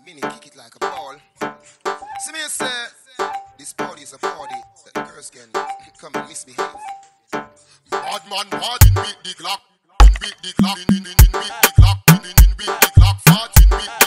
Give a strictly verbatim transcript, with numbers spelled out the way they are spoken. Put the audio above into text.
mini kick it like a ball. See me say, this party is a party that the girls can come and misbehave. Bad man, bad in beat the clock, in beat the clock, in in in in beat the clock, in in in beat the clock, fart in beat.